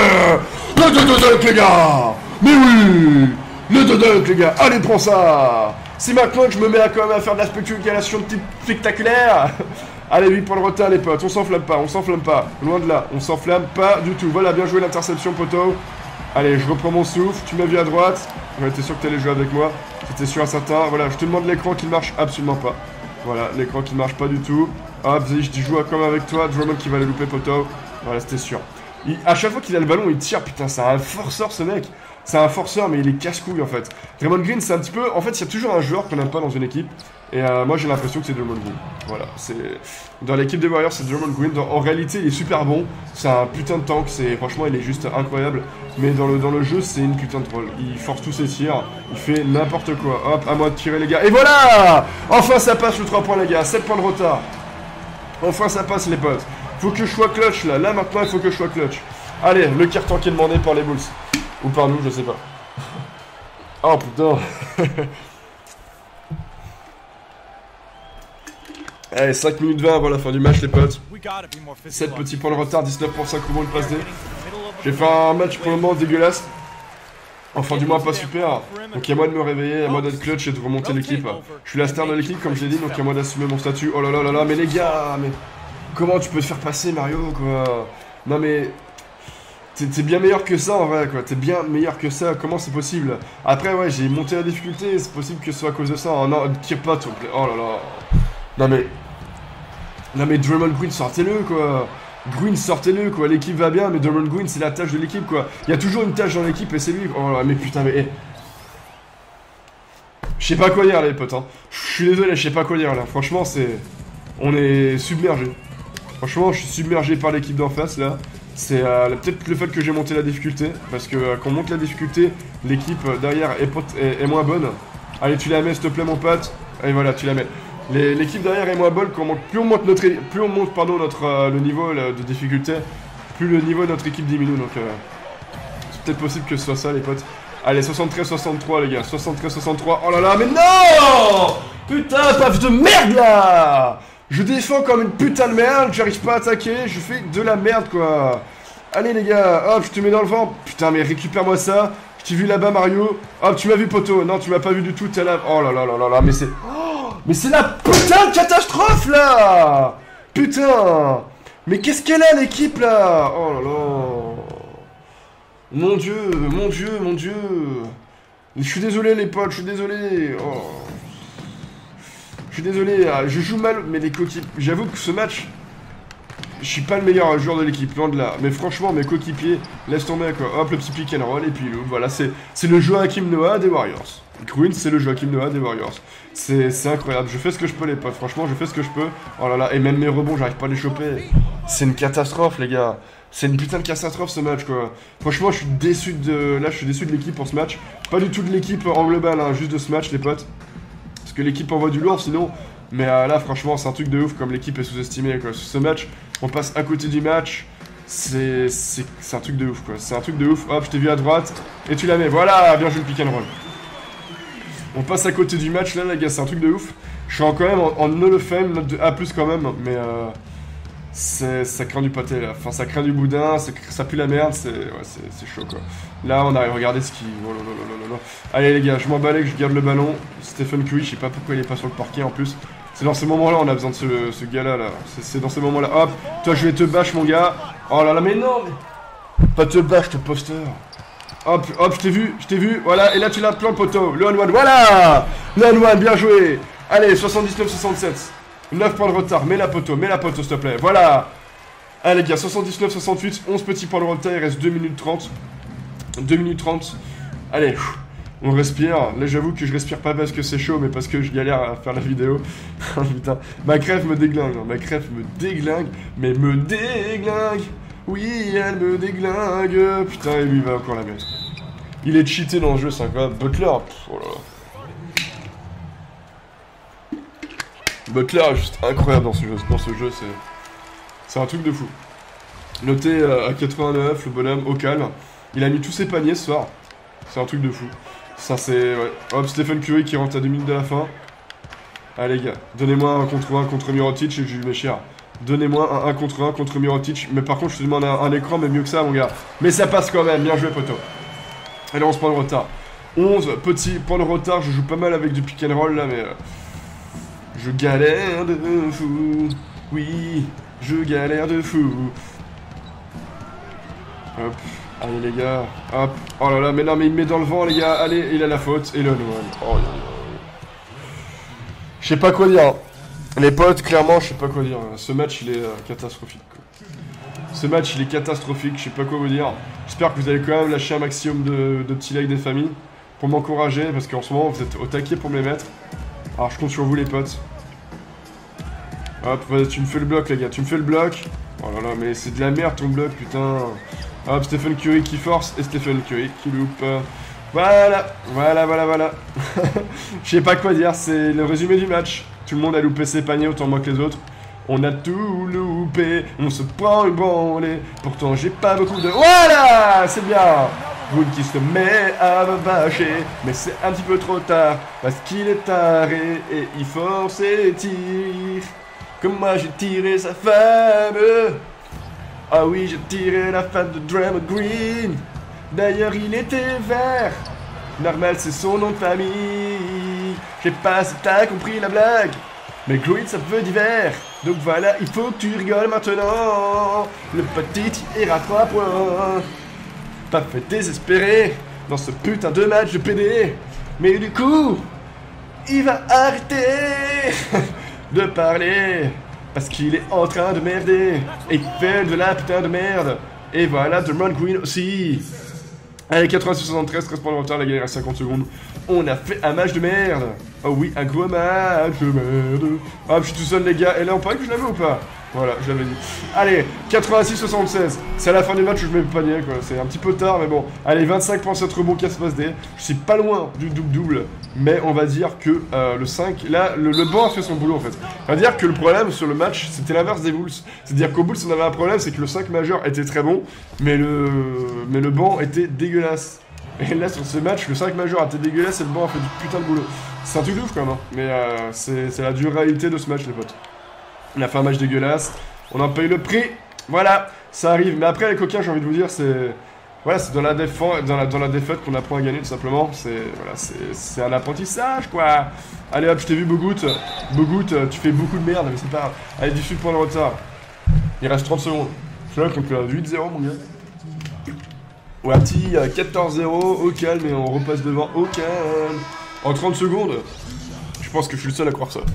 le dodunk, les gars. Mais oui, le dodunk, les gars. Allez, prends ça. C'est maintenant que je me mets à, quand même à faire de la spéculation de type spectaculaire. Allez, huit points de retard, les potes. On s'enflamme pas, on s'enflamme pas. Loin de là, on s'enflamme pas du tout. Voilà, bien joué l'interception, poteau. Allez, je reprends mon souffle. Tu m'as vu à droite. J'étais sûr que tu allais jouer avec moi. C'était sûr à certain. Voilà, je te demande l'écran qui ne marche absolument pas. Voilà, l'écran qui ne marche pas du tout. Hop, vas-y, je joue comme avec toi. Drummond qui va le louper, poteau. Voilà, c'était sûr. Il, à chaque fois qu'il a le ballon, il tire. Putain, c'est un forceur, ce mec. C'est un forceur, mais il est casse-couille en fait. Draymond Green, c'est un petit peu. En fait, il y a toujours un joueur qu'on n'aime pas dans une équipe. Et euh, moi, j'ai l'impression que c'est Draymond Green. Voilà, c'est. Dans l'équipe des Warriors, c'est Draymond Green. Dans... En réalité, il est super bon. C'est un putain de tank. C'est franchement, il est juste incroyable. Mais dans le, dans le jeu, c'est une putain de troll. Il force tous ses tirs. Il fait n'importe quoi. Hop, à moi de tirer, les gars. Et voilà! Enfin, ça passe le trois points, les gars. sept points de retard. Enfin, ça passe, les potes. Faut que je sois clutch là. Là, maintenant, il faut que je sois clutch. Allez, le carton qui est demandé par les Bulls. Ou par nous, je sais pas. Oh putain. Allez, cinq minutes vingt avant la fin du match, les potes. sept petits points de retard, dix-neuf pour cinq rebonds, une passe D. J'ai fait un match pour le moment dégueulasse. Enfin, du moins pas super. Donc, il y a moi de me réveiller, à moi d'être clutch et de remonter l'équipe. Je suis la star de l'équipe, comme je l'ai dit, donc il y a moi d'assumer mon statut. Oh là là là là, mais les gars, mais. Comment tu peux te faire passer, Mario, quoi? Non, mais. T'es bien meilleur que ça en vrai quoi, t'es bien meilleur que ça, comment c'est possible? Après ouais, j'ai monté la difficulté, c'est possible que ce soit à cause de ça. Oh non, tire pas s'il te plaît, oh là là. Non mais... Non mais Draymond Green, sortez-le quoi. Green, sortez-le quoi, l'équipe va bien, mais Draymond Green c'est la tâche de l'équipe quoi. Il y a toujours une tâche dans l'équipe et c'est lui. Oh là mais putain mais... Eh. Je sais pas quoi dire les potes hein. Je suis désolé, je sais pas quoi dire là, franchement c'est... On est submergé. Franchement je suis submergé par l'équipe d'en face là. C'est euh, peut-être le fait que j'ai monté la difficulté, parce que euh, quand on monte la difficulté, l'équipe euh, derrière est, est, est moins bonne. Allez, tu la mets, s'il te plaît, mon pote. Allez, voilà, tu la mets. L'équipe derrière est moins bonne. Quand on monte, plus on monte, notre, plus on monte pardon, notre, euh, le niveau là, de difficulté, plus le niveau de notre équipe diminue. Donc, euh, c'est peut-être possible que ce soit ça, les potes. Allez, soixante-treize soixante-trois, les gars. soixante-treize soixante-trois. Oh là là, mais non! Putain, paf de merde, là! Je défends comme une putain de merde, j'arrive pas à attaquer, je fais de la merde quoi. Allez les gars, hop, je te mets dans le vent. Putain mais récupère-moi ça. Je t'ai vu là-bas Mario. Hop, tu m'as vu poteau. Non, tu m'as pas vu du tout, t'es là. Oh là là là là là, mais c'est... Oh, mais c'est la putain de catastrophe là. Putain. Mais qu'est-ce qu'elle a l'équipe là? Oh là là. Mon dieu, mon dieu, mon dieu. Je suis désolé les potes, je suis désolé. Oh. Je suis désolé, je joue mal, mais les coéquipiers... J'avoue que ce match, je suis pas le meilleur joueur de l'équipe, loin de là. Mais franchement, mes coéquipiers, laisse tomber quoi. Hop, le petit pick and roll, et puis voilà, c'est le Joakim Noah des Warriors. Green, c'est le Joakim Noah des Warriors. C'est incroyable, je fais ce que je peux les potes, franchement, je fais ce que je peux. Oh là là, et même mes rebonds, j'arrive pas à les choper. C'est une catastrophe, les gars. C'est une putain de catastrophe ce match quoi. Franchement, je suis déçu de... Là, je suis déçu de l'équipe pour ce match. Pas du tout de l'équipe en global, hein, juste de ce match, les potes. Que l'équipe envoie du lourd sinon, mais euh, là franchement c'est un truc de ouf comme l'équipe est sous-estimée quoi. Sur ce match On passe à côté du match. C'est un truc de ouf, quoi. C'est un truc de ouf. Hop, je t'ai vu à droite. Et tu la mets. Voilà, bien joué le pick and roll. On passe à côté du match, là, les gars. C'est un truc de ouf. Je suis quand même en, en no fame, note de A plus quand même. Mais euh, ça craint du pâté, là. Enfin, ça craint du boudin. Ça pue la merde. C'est ouais, chaud, quoi. Là, on arrive. Regardez ce qui... Oh là là là là là. Allez, les gars, je m'en balais que je garde le ballon. Stephen Curry, je sais pas pourquoi il est pas sur le parquet en plus. C'est dans ces moments-là, on a besoin de ce, ce gars-là, là. C'est dans ces moments-là. Hop, toi, je vais te bâche, mon gars. Oh là là, mais non, mais... Pas te bâche, te poster. Hop, hop, je t'ai vu, je t'ai vu. Voilà, et là, tu l'as plein le poteau. Le one-one, voilà. Le one-one, bien joué. Allez, soixante-dix-neuf soixante-sept. neuf points de retard. Mets la poteau, mets la poteau, s'il te plaît. Voilà. Allez, les gars, soixante-dix-neuf soixante-huit. onze petits points de retard. Il reste deux minutes trente. deux minutes trente. Allez. On respire, là j'avoue que je respire pas parce que c'est chaud, mais parce que je galère à faire la vidéo. Oh putain, ma crève me déglingue, ma crève me déglingue, mais me déglingue. Oui, elle me déglingue. Putain, et lui il va encore la mettre. Il est cheaté dans le jeu, c'est incroyable. Butler, pff, oh là là. Butler est juste incroyable dans ce jeu, dans ce jeu, c'est... C'est un truc de fou. Noté euh, à quatre-vingt-neuf, le bonhomme au calme. Il a mis tous ses paniers ce soir. C'est un truc de fou. Ça c'est... Ouais. Hop, Stephen Curry qui rentre à deux minutes de la fin. Allez les gars, donnez-moi un contre un contre Mirotic et je lui mets cher. Donnez-moi un un contre un contre Mirotic. Mais par contre je te demande un, un écran, mais mieux que ça mon gars. Mais ça passe quand même, bien joué poteau. Allez, onze points de retard. onze petits points de retard, je joue pas mal avec du pick and roll là, mais... Euh, je galère de fou. Oui, je galère de fou. Hop. Allez les gars, hop, oh là là, mais non mais il me met dans le vent les gars, allez, il a la faute, et le one. Oh, je sais pas quoi dire, les potes, clairement, je sais pas quoi dire, ce match il est euh, catastrophique, quoi. Ce match il est catastrophique, je sais pas quoi vous dire, j'espère que vous allez quand même lâcher un maximum de, de petits likes des familles, pour m'encourager, parce qu'en ce moment vous êtes au taquet pour me les mettre, alors je compte sur vous les potes. Hop, vas-y, tu me fais le bloc les gars, tu me fais le bloc, oh là là, mais c'est de la merde ton bloc, putain. Hop, Stephen Curry qui force et Stephen Curry qui loupe. Voilà, voilà, voilà, voilà. Je sais pas quoi dire, c'est le résumé du match. Tout le monde a loupé ses paniers autant moi que les autres. On a tout loupé, on se prend une branlée. Pourtant j'ai pas beaucoup de... Voilà, c'est bien. Wood qui se met à me bâcher, mais c'est un petit peu trop tard, parce qu'il est taré et il force ses tirs. Comme moi j'ai tiré sa femme. Ah oui, j'ai tiré la femme de Draymond Green. D'ailleurs, il était vert. Normal, c'est son nom de famille. Je sais pas si t'as compris la blague, mais Green, ça veut d'hiver. Donc voilà, il faut que tu rigoles maintenant. Le petit ira trois points. Pas fait désespérer dans ce putain de match de P D. Mais du coup, il va arrêter de parler. Parce qu'il est en train de merder. Et il fait de la putain de merde. Et voilà, Draymond Green aussi. Allez, quatre-vingt-six soixante-treize, treize points de retard, la guerre à cinquante secondes. On a fait un match de merde. Oh oui, un gros match de merde. Hop, je suis tout seul, les gars. Et là, on paraît que je l'avais ou pas? Voilà, je l'avais dit. Allez, quatre-vingt-six soixante-seize. C'est à la fin du match où je mets le panier, quoi. C'est un petit peu tard, mais bon. Allez, vingt-cinq point sept rebonds, casse passe D. Je suis pas loin du double-double. Mais on va dire que euh, le cinq... Là, le, le banc a fait son boulot, en fait. On va dire que le problème sur le match, c'était l'inverse des Bulls. C'est-à-dire qu'au Bulls, on avait un problème, c'est que le cinq majeur était très bon, mais le, mais le banc était dégueulasse. Et là, sur ce match, le cinq majeur était dégueulasse et le banc a fait du putain de boulot. C'est un truc de ouf, quand même. Hein. Mais euh, c'est la dure réalité de ce match, les potes. On a fait un match dégueulasse, on en paye le prix, voilà, ça arrive. Mais après, les coquins, j'ai envie de vous dire, c'est... Voilà, c'est dans la défense, dans la, dans la défaite qu'on apprend à gagner, tout simplement. C'est voilà, c'est un apprentissage, quoi. Allez, hop, je t'ai vu, Bogut. Bogut, tu fais beaucoup de merde, mais c'est pas grave. Allez, dix-huit points de retard. Il reste trente secondes. Je suis là contre huit zéro, mon gars. Ouais, petit quatorze zéro, au calme, et on repasse devant, au calme. En trente secondes, je pense que je suis le seul à croire ça.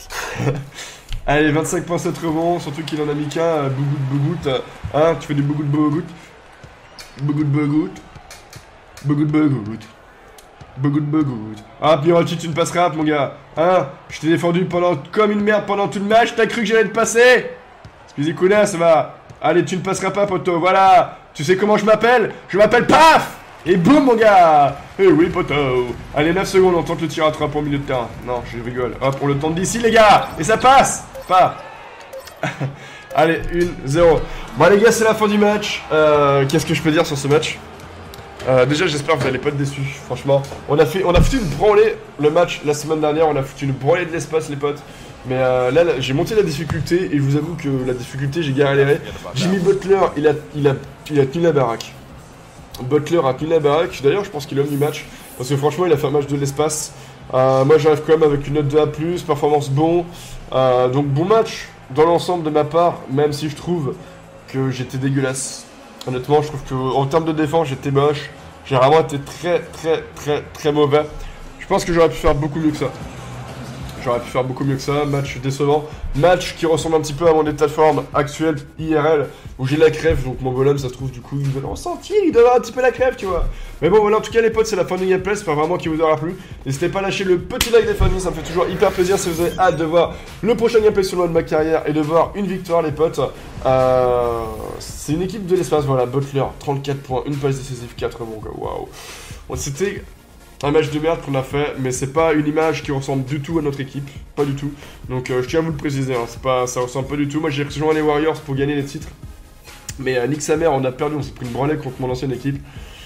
Allez, vingt-cinq point sept rebonds, surtout qu'il en a mis qu'un, Bogut, Bogut. Hein, tu fais du Bogut, Bogut. Bogut, Bogut. Bogut, Bogut. Bogut, Bogut. Ah, Mirotic, tu ne passeras pas, mon gars. Hein, je t'ai défendu pendant comme une merde pendant tout le match, t'as cru que j'allais te passer? Excusez, Kuna, ça va. Allez, tu ne passeras pas, poto, voilà. Tu sais comment je m'appelle? Je m'appelle Paf. Et boum, mon gars. Eh oui, poto. Allez, neuf secondes, on tente le tir à trois pour milieu de terrain. Non, je rigole. Hop, on le tente d'ici, les gars. Et ça passe. Pas. Allez, un zéro. Bon les gars, c'est la fin du match. Euh, Qu'est-ce que je peux dire sur ce match? euh, Déjà, j'espère que vous n'allez pas être déçus. Franchement, on a fait, on a foutu une branlée le match la semaine dernière. On a foutu une branlée de l'espace, les potes. Mais euh, là, là j'ai monté la difficulté et je vous avoue que la difficulté, j'ai galéré. Jimmy Butler, il a, il a, il a tenu la baraque. Butler a tenu la baraque. D'ailleurs, je pense qu'il est l'homme du match parce que franchement, il a fait un match de l'espace. Euh, moi, j'arrive quand même avec une note de A plus, performance bon. Euh, donc bon match. Dans l'ensemble de ma part, même si je trouve que j'étais dégueulasse. Honnêtement, je trouve qu'en termes de défense, j'étais moche. J'ai vraiment été très, très, très, très mauvais. Je pense que j'aurais pu faire beaucoup mieux que ça. J'aurais pu faire beaucoup mieux que ça. Match décevant. Match qui ressemble un petit peu à mon état de forme actuel, I R L, où j'ai la crève. Donc mon bonhomme, ça se trouve, du coup, il doit le ressentir. Il doit avoir un petit peu la crève, tu vois. Mais bon, voilà, en tout cas, les potes, c'est la fin du gameplay. J'espère vraiment qu'il vous aura plu. N'hésitez pas à lâcher le petit like des familles. Ça me fait toujours hyper plaisir si vous avez hâte de voir le prochain gameplay sur le mode de ma carrière et de voir une victoire, les potes. Euh, c'est une équipe de l'espace. Voilà, Butler, trente-quatre points, une passe décisive, quatre rebonds. Waouh. Bon, c'était un match de merde qu'on a fait, mais c'est pas une image qui ressemble du tout à notre équipe, pas du tout. Donc euh, je tiens à vous le préciser, hein, c'est pas, ça ressemble pas du tout. Moi j'ai rejoint les Warriors pour gagner les titres, mais euh, nique sa mère, on a perdu, on s'est pris une branlée contre mon ancienne équipe.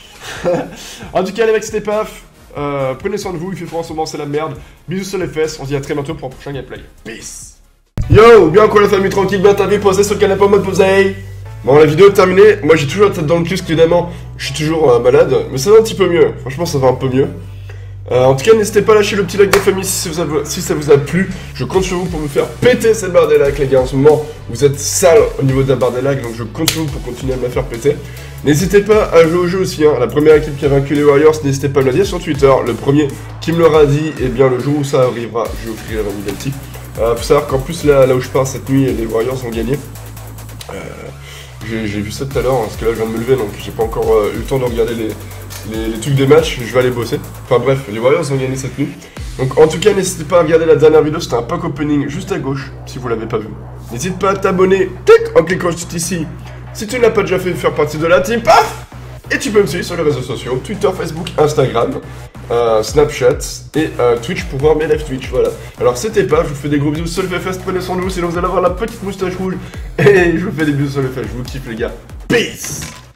En tout cas les mecs, c'était paf. Euh, prenez soin de vous, il fait froid en ce moment, c'est la merde. Bisous sur les fesses, on se dit à très bientôt pour un prochain gameplay. Peace. Yo, bien quoi la famille, tranquille, bien t'as vu, posé sur le canapé en mode posé. Bon, la vidéo est terminée. Moi, j'ai toujours la tête dans le cul, parce qu'évidemment, je suis toujours euh, malade. Mais ça va un petit peu mieux. Franchement, ça va un peu mieux. Euh, en tout cas, n'hésitez pas à lâcher le petit like des familles si, vous avez, si ça vous a plu. Je compte sur vous pour me faire péter cette barre des likes, les gars. En ce moment, vous êtes sale au niveau de la barre des likes. Donc, je compte sur vous pour continuer à me la faire péter. N'hésitez pas à jouer au jeu aussi. Hein. La première équipe qui a vaincu les Warriors, n'hésitez pas à me le dire sur Twitter. Le premier qui me l'aura dit, et bien le jour où ça arrivera, je vous offrirai un identique. Euh, faut savoir qu'en plus, là, là où je pars cette nuit, les Warriors ont gagné. Euh, J'ai vu ça tout à l'heure, hein, parce que là je viens de me lever, donc j'ai pas encore euh, eu le temps de regarder les, les, les trucs des matchs, je vais aller bosser. Enfin bref, les Warriors ont gagné cette nuit. Donc en tout cas, n'hésitez pas à regarder la dernière vidéo, c'était un pack opening juste à gauche, si vous l'avez pas vu. N'hésite pas à t'abonner, en cliquant juste ici, si tu n'as pas déjà fait faire partie de la team, paf. Et tu peux me suivre sur les réseaux sociaux, Twitter, Facebook, Instagram, euh, Snapchat et euh, Twitch pour voir mes live Twitch, voilà. Alors c'était pas, je vous fais des gros bisous sur le fesses, prenez soin de vous, sinon vous allez avoir la petite moustache rouge. Et je vous fais des bisous sur le fesses, je vous kiffe les gars. Peace.